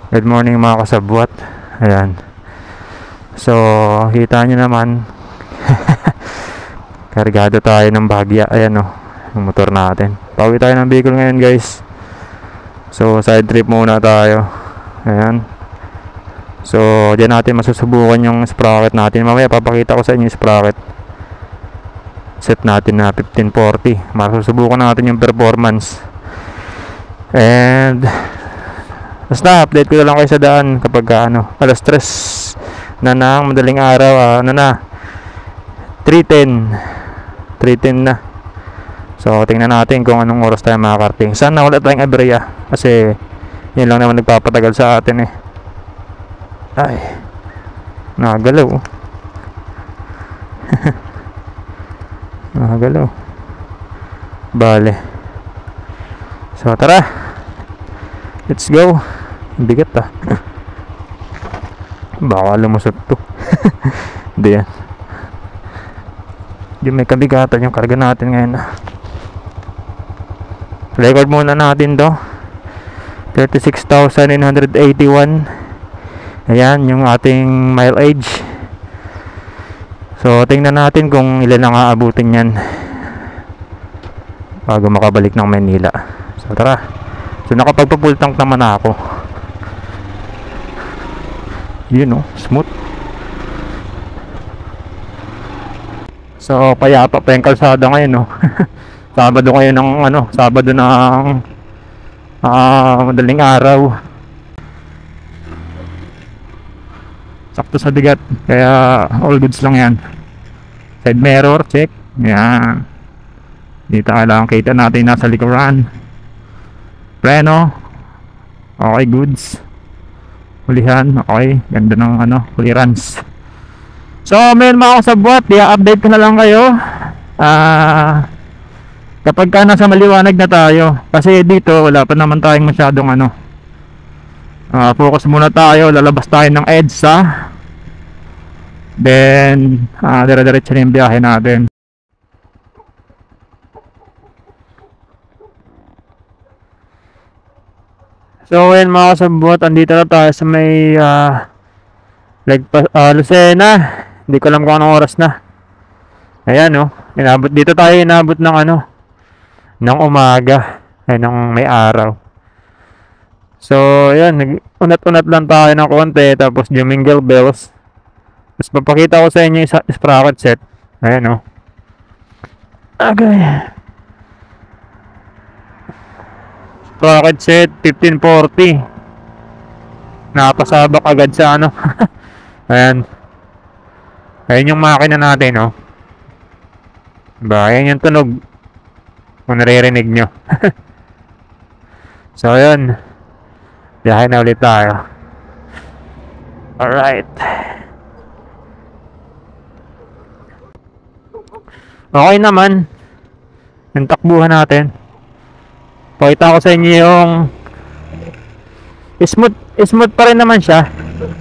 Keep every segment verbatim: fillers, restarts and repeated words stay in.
Good morning mga kasabwat. Ayan. So, kita nyo naman. Kargado tayo ng bahagya. Ayan o, yung motor natin. Pauwi tayo ng Bicol ngayon guys. So, side trip muna tayo. Ayan. So, dyan natin masusubukan yung sprocket natin. Mamaya papakita ko sa inyo yung sprocket set natin na fifteen forty. Masusubukan natin yung performance. And basta update ko na lang kayo sa daan kapag ano, alas tres na ng madaling araw, uh, ano na three ten na. So tingnan natin kung anong oras tayo makakarating. Sana wala tayong aberya kasi yun lang naman nagpapatagal sa atin eh. Ay, nagalaw. Nagalaw. Bale. So tara, let's go. Bigat ah. Baka lumusot to. Hindi yan. Yung may kabigatan yung karga natin ngayon. Record muna natin to. thirty-six thousand nine hundred eighty-one. Ayan yung ating mileage. So tingnan natin kung ilan ang aabutin yan bago makabalik ng Manila. So tara. So nakapagpa-full tank naman ako. Yun oh, smooth. So payapa pa yung kalsada ngayon no. Sabado ngayon ng ano, Sabado ng uh, madaling araw. Sakto sa bigat, kaya all goods lang yan. Side mirror check. Yan. Dito lang kita natin nasa likuran. Preno. Okay, goods. Hulihan, okay. Ganda ng ano, clearance. So, may mga kasabwat, i-update ko na lang kayo. Ah, uh, kapag ka nasa maliwanag na tayo. Kasi dito, wala pa naman tayong masyadong ano. Uh, focus muna tayo, lalabas tayo ng EDSA. Then, uh, dire-diretso na yung biyahe natin. So, ayan mga kasabot, andito na tayo sa may uh, like, uh, Lucena. Hindi ko alam kung anong oras na. Ayan o, oh, inabot dito tayo, inabot ng ano, ng umaga, ay ng may araw. So, ayan, nag-unat-unat lang tayo ng konti, tapos Jingle Bells. Tapos papakita ko sa inyo yung sprocket set. Ayan o. Oh. Okay. Sprocket set fifteen forty. Napasabak agad sa ano. Ayan. Ayan yung makina natin, no. Diba? Ayan yung tunog. Kung naririnig nyo. So, ayan. Biyahe na ulit tayo. Alright. Okay naman. Yung takbuhan natin. Pakita ko sa inyo yung smooth, smooth pa rin naman siya.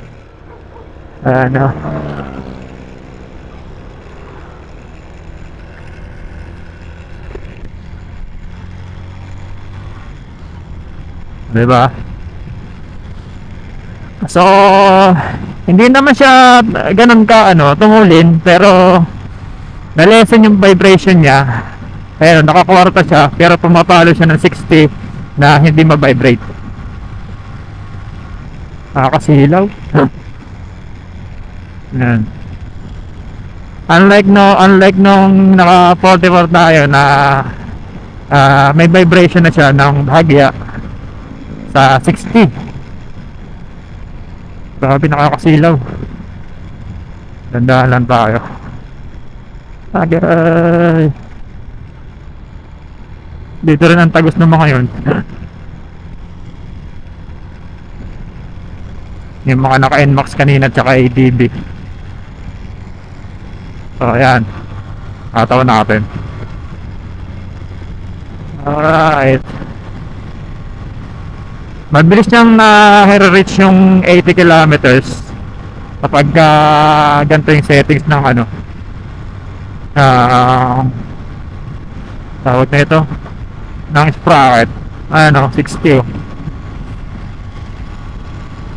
Ano. Diba? So, hindi naman siya ganun ka ano, tumulin, pero na-lessen yung vibration niya. Pero nakakwarta siya, pero pumapalo siya ng sixty na hindi ma-vibrate. Nakakasilaw. Yan. Unlike no, unlike nung naka forty-four tayo na uh, may vibration na siya ng bahagya sa sixty. Grabe, nakakasilaw. Dandahan lang tayo. Agay. Dito rin ang tagos ng mga yun. Yung mga naka-N MAX kanina tsaka A D B. So ayan, ataw natin. Alright. Mabilis niyang na-reach yung eighty kilometers kapag uh, ganito yung settings ng ano, uh, tawag na ito ng sprocket. Ano, sixty.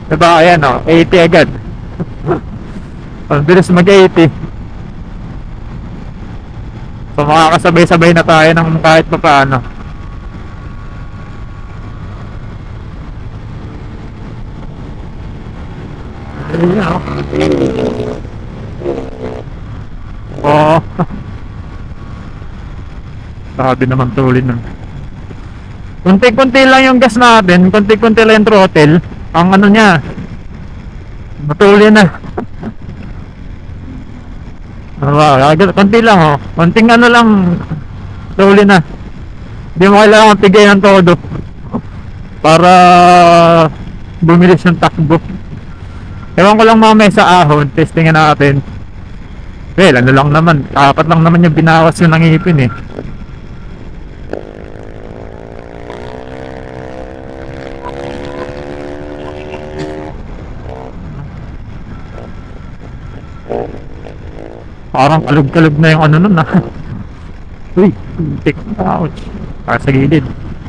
Diba, ayan o, eighty agad. Ang bilis mag-eighty. So makakasabay-sabay na tayo ng kahit pa paano. Oo. Sabi naman tuloy nun. Kunti-kunti lang yung gas natin, kunti-kunti lang yung throttle. Ang ano niya, matuloy na. Wow, konti lang oh. Konting ano lang, tuloy na. Hindi mo kailangan tigay ng todo para bumilis yung takbo. Ewan ko lang mamaya sa ahon, testingin natin. Well, ano lang naman, apat lang naman yung binawas yung nangipin eh. Parang kalog-kalog na yung ano nun ah. Uy, tik, ouch. Para sa gilid.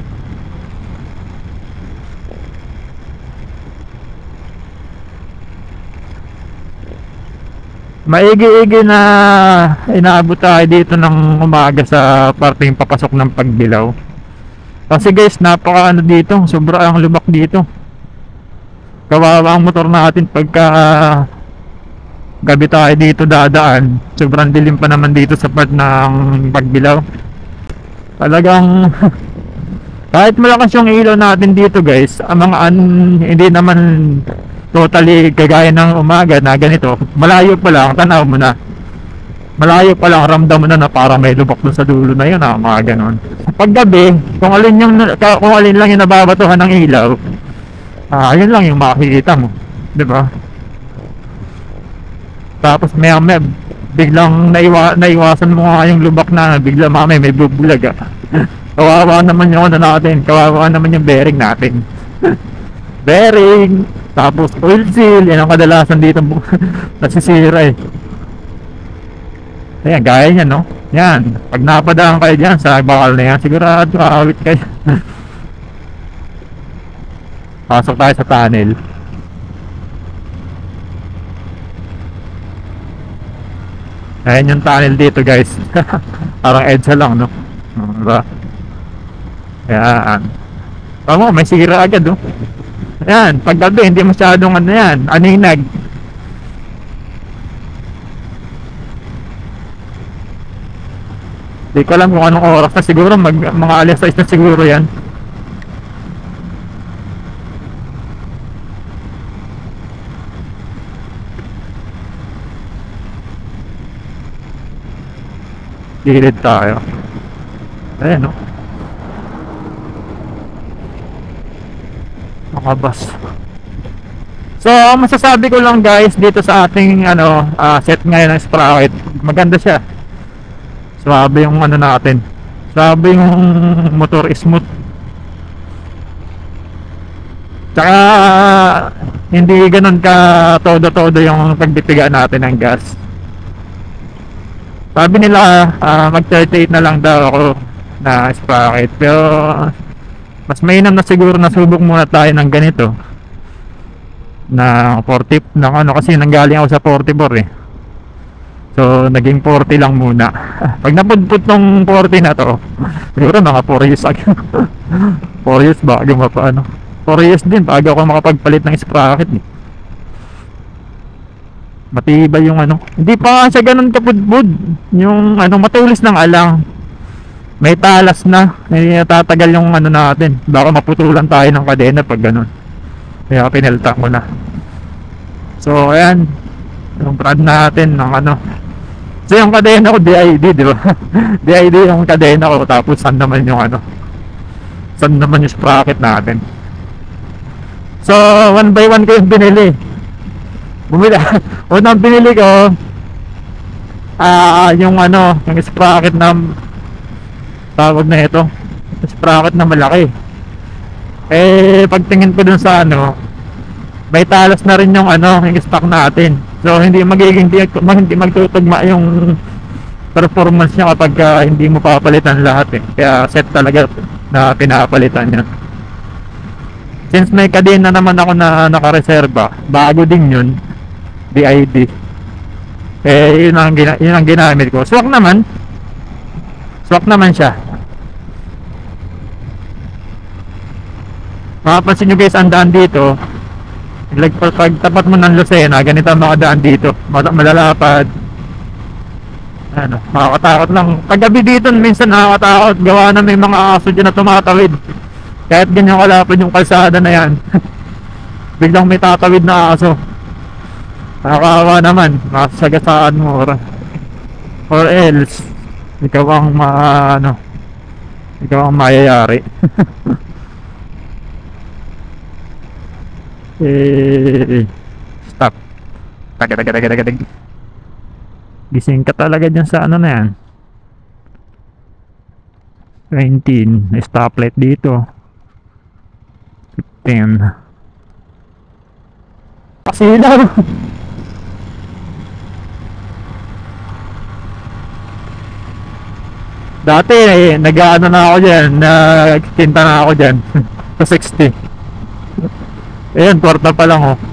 Maigi-igi na inaabot tayo dito ng umaga sa parting papasok ng Pagbilao. Kasi guys, napaka ano dito, sobra ang lubak dito. Kawawa ang motor natin pagka uh, gabi tayo dito dadaan. Sobrang dilim pa naman dito sa part ng Pagbilao. Talagang kahit malakas yung ilaw natin dito guys, ang mga an, hindi naman totally kagaya ng umaga na ganito. Malayo pa lang, tanaw mo na. Malayo pa lang, ramdam mo na na parang may lubak dun sa dulo na yun, ah, mga ganon. Pag gabi, kung alin, yung, kung alin lang yung nababatuhan ng ilaw, ah, yun lang yung makikita mo, diba? Tapos maya maya biglang naiwa, naiwasan mo nga yung lubak na bigla mamaya may bubulag ah. Kawawa naman yung ano natin, kawawa naman yung bearing natin. Bearing, tapos oil seal, yan ang kadalasan dito nasisira eh. Ayan, gaya niya no. Yan, pag napadaan kayo dyan sa bakal na yan, sigurado kakawit kayo. Pasok tayo sa tunnel. Ayan yung tunnel dito guys. Parang EDSA lang no. Diba? Ayan. Tama, may sira agad no. Ayan, pag gabi hindi masyadong ano yan, aninag. Hindi ko alam kung anong oras na, siguro mag, mga alas sais na siguro yan. Gilid tayo. Ayan no. Makabas. So masasabi ko lang guys dito sa ating ano uh, set ngayon ng sprocket, maganda siya. Swabe yung ano natin, swabe yung motor, smooth. Tsaka hindi ganun ka todo-todo yung pagbitigaan natin ng gas. Sabi nila uh, mag thirty-eight na lang daw ako na sprocket, pero mas mainam na siguro na subok muna tayo ng ganito na forty ng ano, kasi nanggaling ako sa forty-four eh. So naging forty lang muna. Pag napudput tong forty na to, siguro mga four years agad. four years bago mapaano. four years din bago ako makapagpalit ng sprocket eh. Matibay yung ano. Hindi pa siya ganun kapudpud. Yung ano, matulis ng alang. May talas na. Hindi natatagal yung ano natin. Baka maputulan tayo ng kadena pag ganun. Kaya pinelta ko na. So ayan, yung brand natin ng ano. So yung kadena ko D I D, di ba? D I D yung kadena ko, tapos saan naman yung ano, saan naman yung sprocket natin. So one by one ko yung binili. Bumili. Unang binili ko ah uh, yung ano, yung sprocket na tawag na ito, sprocket na malaki. Eh pagtingin ko dun sa ano, may talas na rin yung ano, yung stock natin. So hindi magiging hindi, hindi magtutugma yung performance niya kapag uh, hindi mo papalitan lahat eh. Kaya set talaga na pinapalitan niya. Since may kadena naman ako na nakareserba, bago din yun, D I D. Eh, yun ang, gina yun ang ginamit ko. Swak naman. Swak naman siya. Makapansin nyo guys, ang daan dito, like pag, pag tapat mo ng Lucena, ganito ang makadaan dito. Mal malalapad. Ano, makakatakot lang. Paggabi dito, minsan nakakatakot. Gawa na may mga aso dyan na tumatawid. Kahit ganyan kalapad yung kalsada na yan. Biglang may tatawid na aso. Nakakawa naman. Masagasaan mo. Or, or else, ikaw ang ma, ano, ikaw ang mayayari. Eh, stop. Taga taga taga taga taga. Gising ka talaga dyan sa ano na yan. nineteen. Stoplight dito. fifteen. Pasilaw. Dati eh, nag-ano na ako dyan. Nagkinta na ako dyan. Sa sixty. Ayan, kwarta pa lang oh.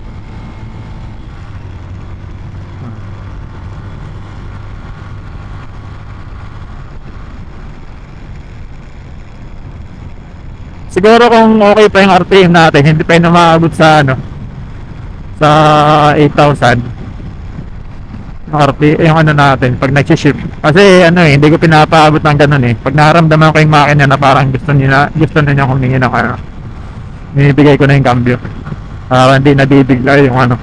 Siguro kung okay pa yung R P M natin, hindi pa yung umaabot sa ano, sa eight thousand R P M yung ano natin pag nag-shift. Kasi ano eh, hindi ko pinapaabot ng ganun eh. Pag naramdaman ko yung makina na parang gusto niya, gusto na niya humingi ng ano, binibigay ko na yung cambio para hindi nabibigla yung ano.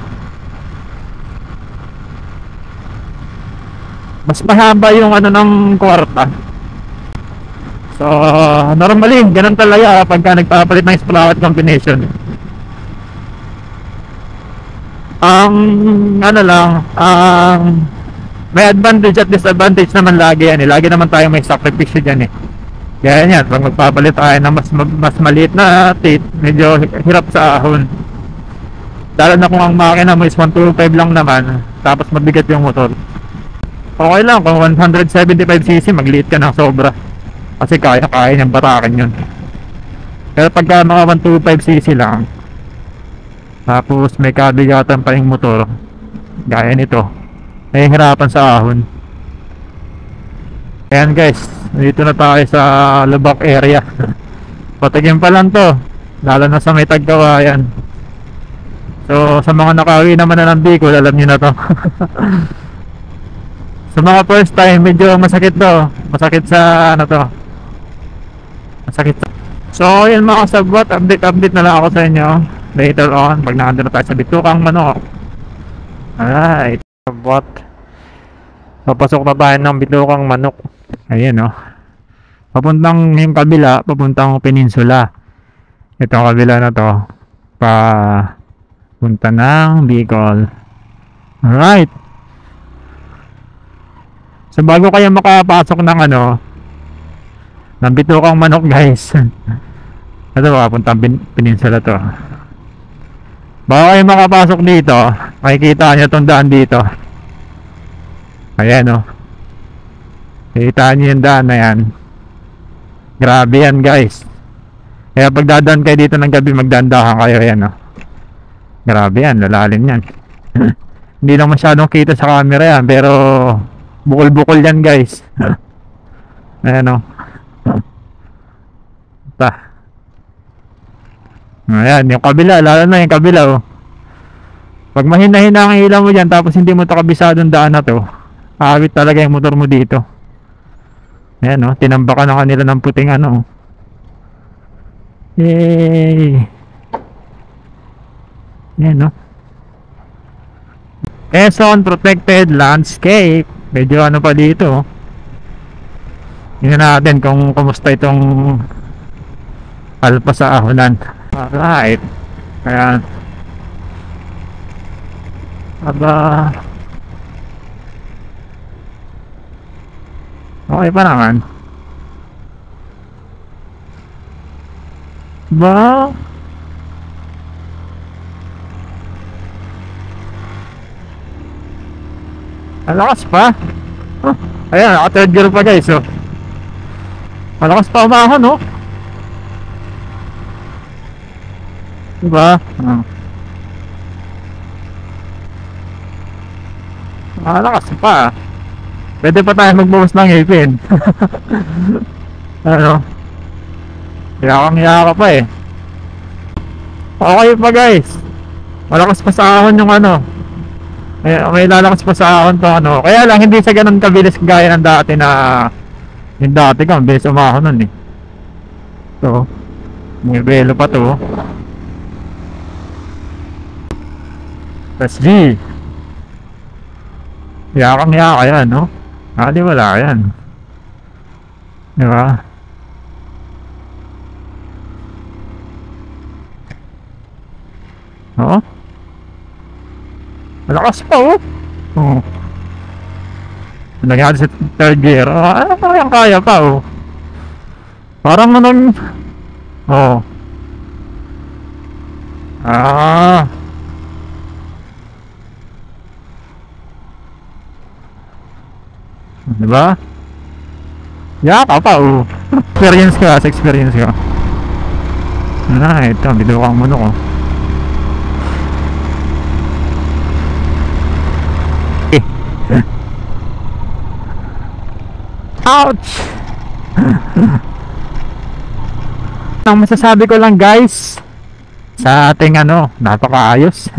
Mas mahaba yung ano ng kwarta. So normally ganun talaga pagka nagpapalit ng sprocket combination. Ang um, ano lang, ang um, may advantage at disadvantage naman lagi yan eh. Lagi naman tayo may sakripisyo dyan eh. Kaya yan, pag magpapalit tayo na mas, mas maliit na tit, medyo hirap sa ahon. Lalo na kung ang makina mo is one twenty-five lang naman, tapos mabigat yung motor. Okay lang, kung one seventy-five c c, magliit ka ng sobra. Kasi kaya-kaya niyang batakin yun. Pero pagka mga one twenty-five c c lang, tapos may kabigatan pa yung motor, gaya nito, nahihirapan sa ahon. Ayan guys, dito na tayo sa Lubak area. Patigyan pa lang to, lalo na sa may Tagkawayan. So sa mga nakauwi naman na ng Bicol, alam nyo na to. Sa mga first time, medyo masakit to. Masakit sa ano to, masakit to. So yun mga kasabot, update update na lang ako sa inyo later on pag nakanda na tayo sa Bitukang Manok. Alright, kasabot, papasok na tayo ng Bitukang Manok. Ayan o, papuntang yung kabila, papuntang peninsula. Itong kabila na to pa punta ng Bicol. Alright, so bago kayo makapasok ng ano, ng Bitukang Manok guys, ito papuntang peninsula to. Bago kayo makapasok dito, makikita nyo itong daan dito. Ayan o, kita nyo yung daan na yan. Grabe yan guys. Kaya pag dadaan kayo dito ng gabi, magdandahan kayo. Ayan o, grabe yan, lalalim yan. Hindi lang masyadong kita sa camera yan, pero bukol-bukol yan guys. Ayan o, ta. Ayan, yung kabila, lalo na yung kabila oh. Pag mahina-hina ang ilaw mo dyan, tapos hindi mo ito kabisadong daan na to, aawit talaga yung motor mo dito. Ayan oh, tinambakan na kanila ng puting ano. Yay! Ayan oh, Quezon Protected Landscape. Medyo ano pa dito oh. Tingnan natin kung kumusta itong alpa sa ahonan. Alright, ayan. Aba, okay pa naman. Ba, malakas pa. Oh, ayan, naka third gear pa guys oh. Malakas pa umahon oh. Diba? Ah. Malakas pa. Pwede pa tayo magbuhos ng ipin. Ano? Yakang-yaka pa eh. Okay pa guys. Malakas pa sa ahon yung ano. May, may lalakas pa sa ahon to ano. Kaya lang hindi sa ganun kabilis gaya ng dati na yung dati ka, bilis umahon nun eh. So, may belo pa to. Let's G. Yakang-yaka yan, no? Ah, di wala yan. Di ba? Oo. Malakas pa, oh. Oo. Nangyari sa third gear. Oh, ano pa yung kaya pa, oh. Parang anong... Oh. Ah. Diba? Yaka pa, oh. Experience ka, sa experience ka. Na, ito, binukang mo ko. Eh. Ouch! Ang masasabi ko lang guys, sa ating ano, napakaayos.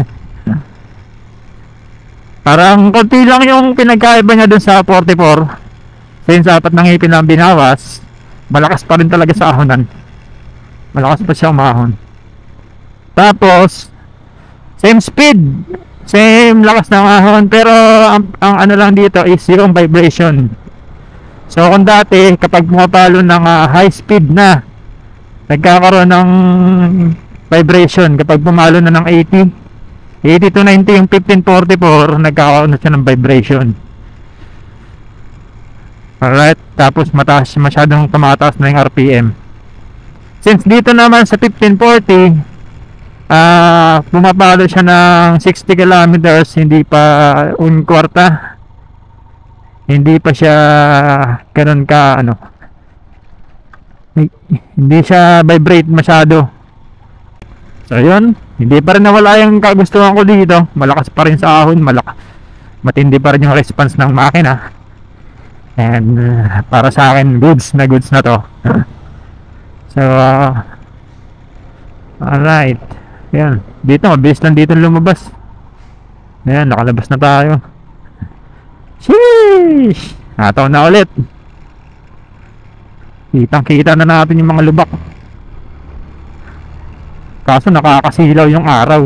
Parang konti lang yung pinagkaiba niya dun sa forty-four. Since apat ng ngipin lang binawas, malakas pa rin talaga sa ahonan. Malakas pa siya umahon. Tapos same speed, same lakas ng ahon, pero ang, ang ano lang dito is yung vibration. So kung dati kapag pumapalo ng uh, high speed na, nagkakaroon ng vibration kapag pumalo na ng eighty eighty to ninety yung fifteen forty-four, nagkakaroon na siya ng vibration. Alright, tapos mataas, masyadong tumataas na yung R P M. Since dito naman sa fifteen forty, ah, uh, pumapalo siya ng sixty kilometers, hindi pa un kwarta. Hindi pa siya ganun ka ano. Hindi siya vibrate masyado. So yun, hindi pa rin nawala yung kagustuhan ko dito. Malakas pa rin sa ahon, malak matindi pa rin yung response ng makina. And uh, para sa akin, goods na goods na to. So uh, alright. Yan, dito mabilis lang dito lumabas. Ayan, nakalabas na tayo. Sheesh! Nataw na ulit. Kitang kita na natin yung mga lubak. Kaso nakakasilaw yung araw.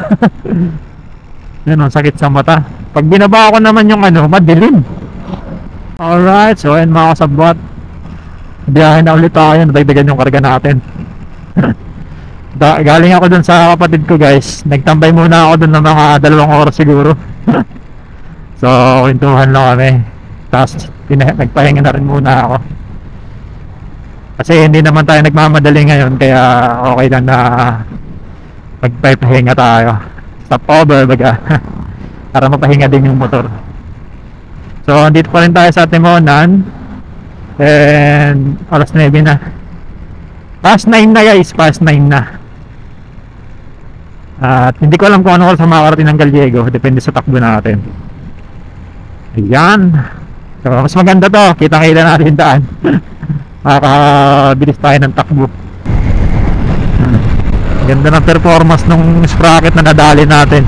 Yan ang sakit sa mata. Pag binaba ko naman yung ano, madilim. Alright, so ayun mga kasabwat, biyahe na ulit tayo. Nadagdagan yung karga natin. da, Galing ako dun sa kapatid ko guys. Nagtambay muna ako dun ng mga dalawang oras siguro. So kwentuhan lang kami. Tapos nagpahinga na rin muna ako. Kasi hindi naman tayo nagmamadali ngayon, kaya okay lang na magpapahinga tayo. Stop over baga. Para mapahinga din yung motor. So andito pa rin tayo sa Timonan. And alas nine na. Past nine na guys, past nine na. At hindi ko alam kung ano oras sa makarating ng Gallego. Depende sa takbo natin. Ayan. So mas maganda to, kitang-kita natin yung daan. Makakabilis tayo ng takbo. Ganda ng performance ng sprocket na nadali natin.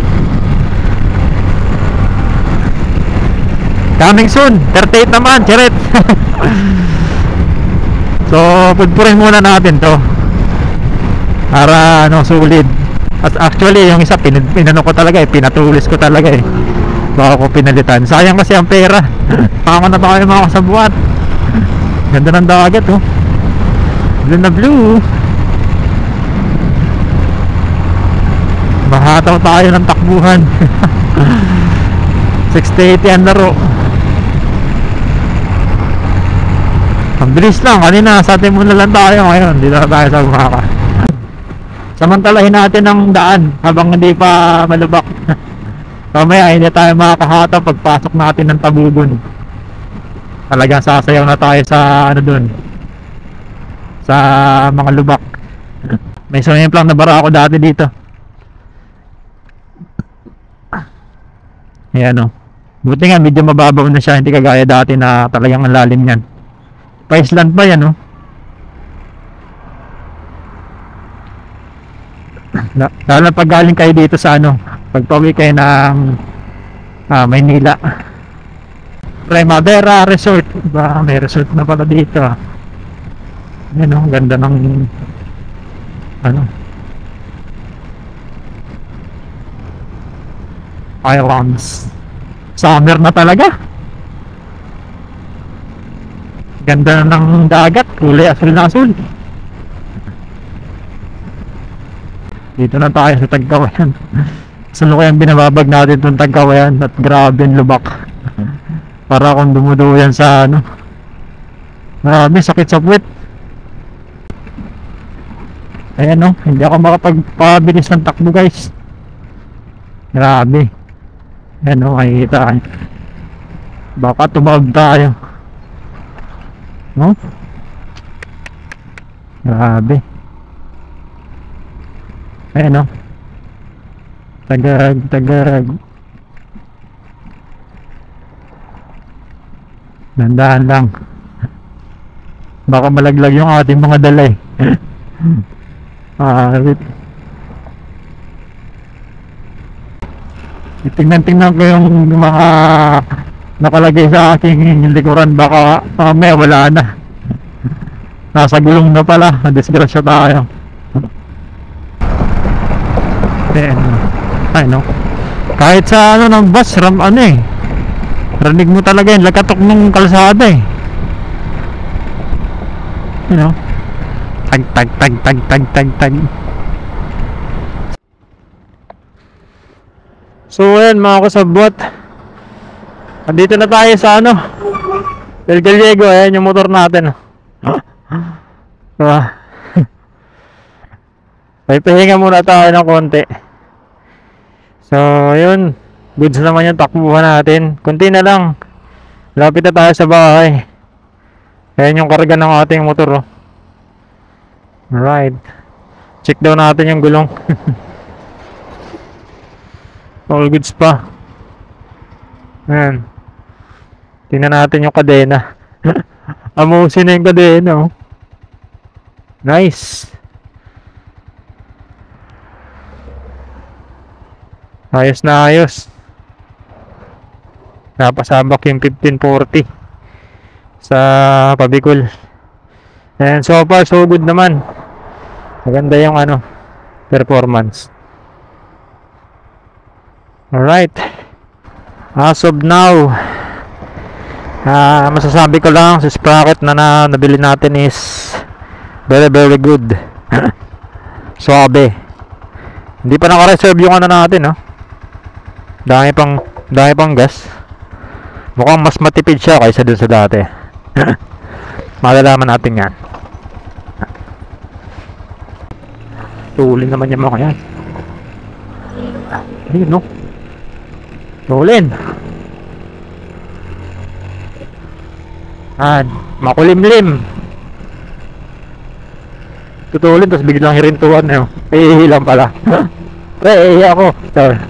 Coming soon, thirty-eight naman, charet. So pudpurin muna natin to para ano, sulit. At actually yung isa pin pinano ko talaga eh, pinatulis ko talaga eh, baka ko pinalitan. Sayang kasi ang pera. Pako na tayo mga kasabuat. Ganda ng dagat oh, blue na blue. Mahataw tayo ng takbuhan. sixty eighty ang laro. Ang bilis lang, kanina sa atin muna lang tayo, ngayon dito na tayo sa Bumaka. Samantalahin natin ang daan habang hindi pa malubak. Mamaya hindi tayo makakahataw pagpasok natin ng Tabugon. Talagang sasayaw na tayo sa ano dun, sa mga lubak. May swimming plan na bara ako dati dito. Ayan o. Buti nga medyo mababaw na siya, hindi kagaya dati na talagang ang lalim yan. Pa-island pa yan o. Lalo na pag galing kayo dito sa ano, pagpawi kayo ng ah, Maynila. Primavera Resort. Diba? May resort na pala dito. Ayan o, ganda ng ano islands. Summer na talaga. Ganda ng dagat, kulay asul na asul. Dito na tayo sa Tagkawayan. Saan kaya binababag natin itong Tagkawayan at grabe yung lubak. Para akong dumuduyan sa ano. Marami sakit sa puwet. Ayan o, hindi ako makapagpabilis ng takbo guys. Grabe. Ayan o, makikita. Baka tumawag tayo. No? Grabe. Ayan o. Tagag, tagag. Dandahan lang. Baka malaglag yung ating mga dalay. Ah, tingnan-tingnan ko yung mga nakalagay sa aking likuran. Baka mamaya wala na. Nasa gulong na pala. Disgrasya tayo. Then, ay no. Kahit sa ano ng bus, ram ano eh. Rinig mo talaga yun. Lagkatok ng kalsada eh. You know. Tag tag tag tag tag tag tag. So ayan mga kasabwat, andito na tayo sa ano, Del Gallego. Ayan yung motor natin. Diba? May pahinga muna tayo ng konti. So yun, goods naman yung takbuhan natin. Kunti na lang, lapit na tayo sa bahay. Ayan yung karga ng ating motor oh. Alright, check daw natin yung gulong. All goods pa. Ayan, tingnan natin yung kadena. Amusin na yung kadena oh. Nice. Ayos na ayos. Napasabak yung fifteen forty sa pabikol. And so far so good naman. Maganda yung ano, performance. Alright, as of now, uh, masasabi ko lang sa sprocket na, na nabili natin is very very good. Suabe. Hindi pa naka-reserve yung ano natin, no? Dami pang dami pang gas. Mukhang mas matipid siya kaysa dun sa dati. Malalaman natin yan. Tulin naman yung mga yan. Ayun no. Tulin. Ah, makulimlim. Tutulin tapos biglang hirintuan eh. Ihilang pala. Pre, ihi ako. Sorry.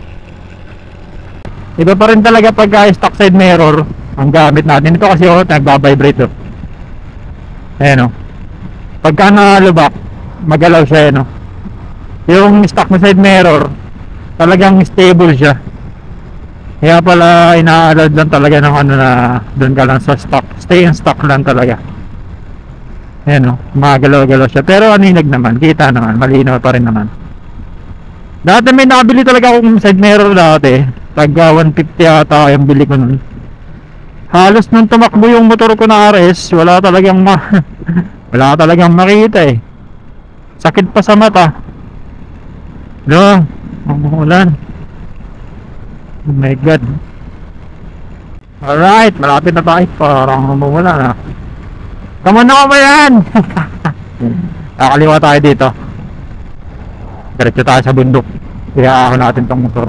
Iba pa rin talaga pagka stock side mirror ang gamit natin. Ito kasi oh, nagbabibrate oh. Ayan oh. Pagka nalubak, magalaw siya eh no. Yung stock na side mirror, talagang stable siya. Kaya pala ina-allowed lang talaga ng ano na doon ka lang sa stock. Stay in stock lang talaga. Ayan o, magalaw-galaw siya. Pero aninag naman, kita naman, malinaw pa rin naman. Dati may nakabili talaga akong side mirror dati. Tagga one fifty ata yung bili ko nun. Halos nung tumakbo yung motor ko na R S, wala talagang ma wala talagang makita eh. Sakit pa sa mata. No, umuulan. Oh my god. Alright, malapit na tayo. Parang umuulan na. Come on na ba yan? Nakaliwa tayo dito. Diretso tayo sa bundok. Kaya ako natin tong motor.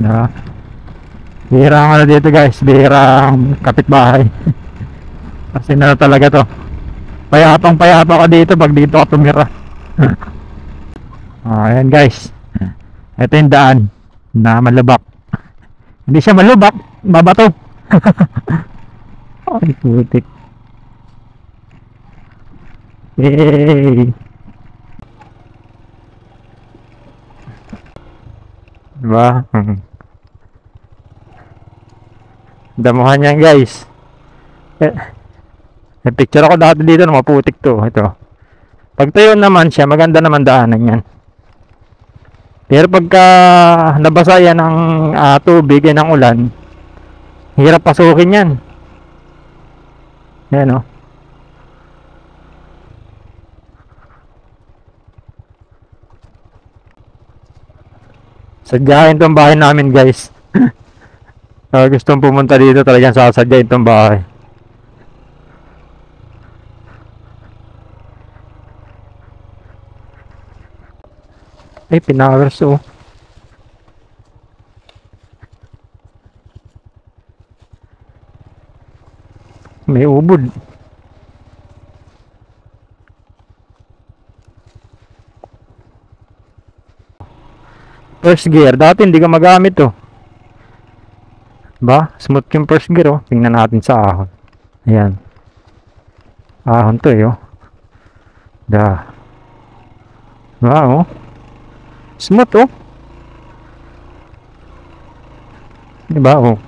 Na. Bihira ang ano dito guys, bihira ang kapitbahay. Kasi na talaga to. Payapang payapa ka dito pag dito ka tumira. Ah, ayan guys. Ito yung daan na malubak. Hindi siya malubak, mabato. Ay, putik. Yay! Diba? Hmm. Damuhan yan guys. Eh, may picture ako dati dito na maputik to. Ito. Pag tayo naman siya, maganda naman daanan yan. Pero pagka nabasa yan ng uh, tubig yan ng ulan, hirap pasukin yan. Yan o. Sadyain tong bahay namin guys. Kaya gustong pumunta dito talagang sasadyain tong bahay. Ay, pinawers oh. May ubod. First gear, dati hindi ka magamit to. Ba? Smooth yung first gear oh. Tingnan natin sa ahon. Ayan. Ahon to eh oh. Da. Ba oh. Smooth oh. Diba oh.